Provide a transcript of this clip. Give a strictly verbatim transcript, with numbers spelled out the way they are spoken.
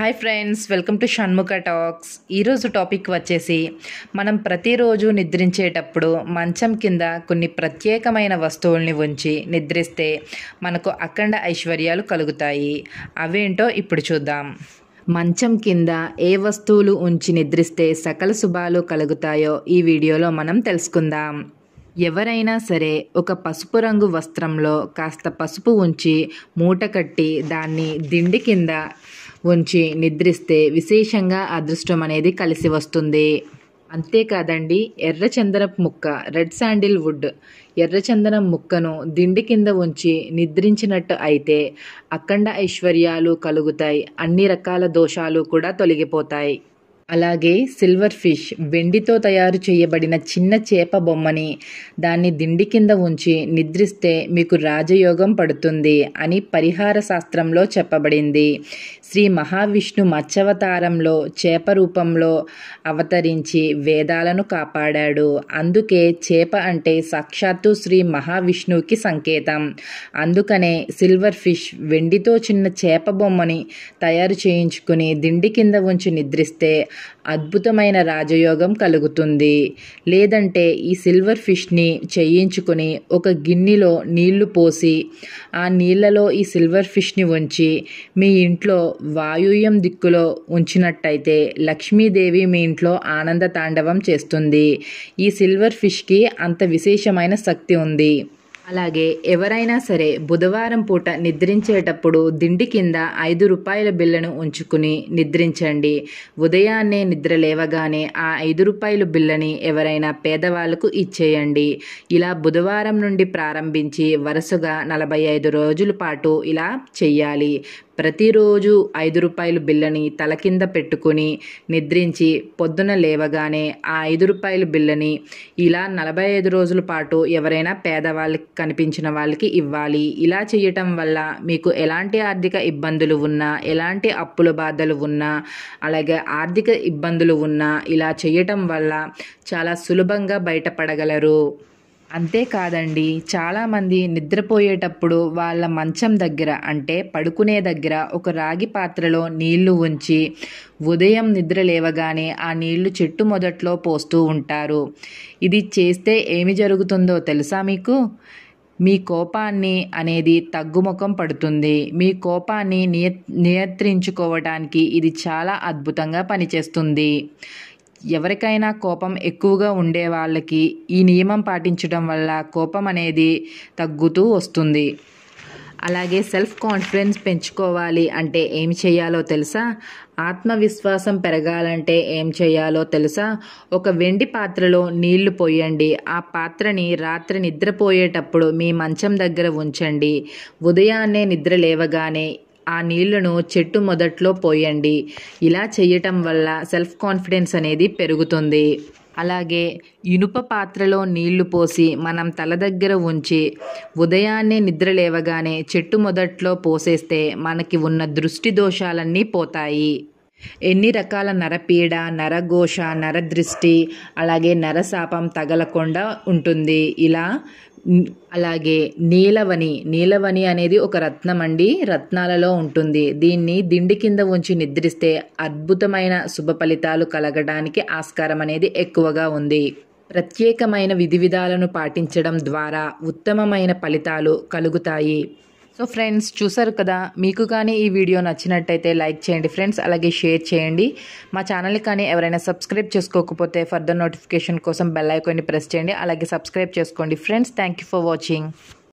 Hi friends, welcome to Shanmukha talks. ఈరోజు topic వచ్చేసి మనం ప్రతిరోజు నిద్రించేటప్పుడు మంచం కింద కొన్ని ప్రత్యేకమైన వస్తువుల్ని ఉంచి నిద్రిస్తే మనకు అఖండ ఐశ్వర్యాలు కలుగుతాయి. అవేంటో ఇప్పుడు చూద్దాం. మంచం కింద ఏ వస్తువులు ఉంచి నిద్రిస్తే సకల శుభాలు కలుగుతాయో ఈ వీడియోలో మనం తెలుసుకుందాం. ఎవరైనా సరే ఒక పసుపు రంగు వస్త్రంలో కాస్త పసుపు ఉంచి మూట కట్టి దాన్ని దిండి కింద ఉంచి నిద్రిస్తే విశేషంగా అదృష్టం అనేది కలిసి వస్తుంది. అంతేకాదండి, ఎర్రచందనపు ముక్క రెడ్ శాండిల్ వుడ్ ఎర్రచందనం ముక్కను దిండి కింద ఉంచి నిద్రించినట్టు అయితే అఖండ ఐశ్వర్యాలు కలుగుతాయి. అన్ని రకాల దోషాలు కూడా తొలగిపోతాయి. అలాగే సిల్వర్ ఫిష్ వెండితో తయారు చేయబడిన చిన్న చేప బొమ్మని దాన్ని దిండి కింద ఉంచి నిద్రిస్తే మీకు రాజయోగం పడుతుంది అని పరిహార శాస్త్రంలో చెప్పబడింది. శ్రీ మహావిష్ణు మత్స్యావతారంలో చేప రూపంలో అవతరించి వేదాలను కాపాడాడు. అందుకే చేప అంటే సాక్షాత్తు శ్రీ మహావిష్ణువుకి సంకేతం. అందుకనే సిల్వర్ ఫిష్ వెండితో చిన్న చేప బొమ్మని తయారు చేయించుకుని దిండి కింద ఉంచి నిద్రిస్తే అద్భుతమైన రాజయోగం కలుగుతుంది. లేదంటే ఈ సిల్వర్ ఫిష్ని చేయించుకొని ఒక గిన్నెలో నీళ్లు పోసి ఆ నీళ్లలో ఈ సిల్వర్ ఫిష్ని ఉంచి మీ ఇంట్లో వాయువ్యం దిక్కులో ఉంచినట్టయితే లక్ష్మీదేవి మీ ఇంట్లో ఆనంద తాండవం చేస్తుంది. ఈ సిల్వర్ ఫిష్కి అంత విశేషమైన శక్తి ఉంది. అలాగే ఎవరైనా సరే బుధవారం పూట నిద్రించేటప్పుడు దిండి కింద ఐదు రూపాయల బిళ్ళను ఉంచుకుని నిద్రించండి. ఉదయాన్నే నిద్ర లేవగానే ఆ ఐదు రూపాయల బిళ్ళని ఎవరైనా పేదవాళ్లకు ఇచ్చేయండి. ఇలా బుధవారం నుండి ప్రారంభించి వరుసగా నలభై ఐదు రోజుల పాటు ఇలా చెయ్యాలి. ప్రతిరోజు ఐదు రూపాయల బిళ్ళని తల కింద పెట్టుకుని నిద్రించి పొద్దున లేవగానే ఆ ఐదు రూపాయల బిళ్ళని ఇలా నలభై ఐదు రోజుల పాటు ఎవరైనా పేదవాళ్ళకి కనిపించిన వాళ్ళకి ఇవ్వాలి. ఇలా చేయటం వల్ల మీకు ఎలాంటి ఆర్థిక ఇబ్బందులు ఉన్నా, ఎలాంటి అప్పుల బాధలు ఉన్నా, అలాగే ఆర్థిక ఇబ్బందులు ఉన్నా ఇలా చేయటం వల్ల చాలా సులభంగా బయటపడగలరు. అంతేకాదండి, చాలామంది నిద్రపోయేటప్పుడు వాళ్ళ మంచం దగ్గర అంటే పడుకునే దగ్గర ఒక రాగి పాత్రలో నీళ్లు ఉంచి ఉదయం నిద్ర లేవగానే ఆ నీళ్లు చెట్టు మొదట్లో పోస్తూ ఉంటారు. ఇది చేస్తే ఏమి జరుగుతుందో తెలుసా మీకు? మీ కోపాన్ని అనేది తగ్గుముఖం పడుతుంది. మీ కోపాన్ని నియ నియంత్రించుకోవడానికి ఇది చాలా అద్భుతంగా పనిచేస్తుంది. ఎవరికైనా కోపం ఎక్కువగా ఉండే వాళ్ళకి ఈ నియమం పాటించడం వల్ల కోపం అనేది తగ్గుతూ వస్తుంది. అలాగే సెల్ఫ్ కాన్ఫిడెన్స్ పెంచుకోవాలి అంటే ఏం చేయాలో తెలుసా? ఆత్మవిశ్వాసం పెరగాలంటే ఏం చేయాలో తెలుసా? ఒక వెండి పాత్రలో నీళ్లు పోయండి. ఆ పాత్రని రాత్రి నిద్రపోయేటప్పుడు మీ మంచం దగ్గర ఉంచండి. ఉదయాన్నే నిద్ర లేవగానే ఆ నీళ్లను చెట్టు మొదట్లో పోయండి. ఇలా చేయటం వల్ల సెల్ఫ్ కాన్ఫిడెన్స్ అనేది పెరుగుతుంది. అలాగే ఇనుప పాత్రలో నీళ్లు పోసి మనం తల దగ్గర ఉంచి ఉదయాన్నే నిద్ర లేవగానే చెట్టు మొదట్లో పోసేస్తే మనకి ఉన్న దృష్టి దోషాలన్నీ పోతాయి. ఎన్ని రకాల నరపీడ, నరఘోష, నరదృష్టి, అలాగే నరశాపం తగలకుండా ఉంటుంది. ఇలా అలాగే నీలవని నీలవని అనేది ఒక రత్నం అండి, రత్నాలలో ఉంటుంది. దీన్ని దిండి కింద ఉంచి నిద్రిస్తే అద్భుతమైన శుభ ఫలితాలు కలగడానికి ఆస్కారం అనేది ఎక్కువగా ఉంది. ప్రత్యేకమైన విధి విధాలను పాటించడం ద్వారా ఉత్తమమైన ఫలితాలు కలుగుతాయి. సో ఫ్రెండ్స్, చూసారు కదా, మీకు కానీ ఈ వీడియో నచ్చినట్టయితే లైక్ చేయండి ఫ్రెండ్స్, అలాగే షేర్ చేయండి. మా ఛానల్ని కానీ ఎవరైనా సబ్స్క్రైబ్ చేసుకోకపోతే ఫర్దర్ నోటిఫికేషన్ కోసం బెల్ ఐకాన్ని ప్రెస్ చేయండి. అలాగే సబ్స్క్రైబ్ చేసుకోండి friends. Thank you for watching.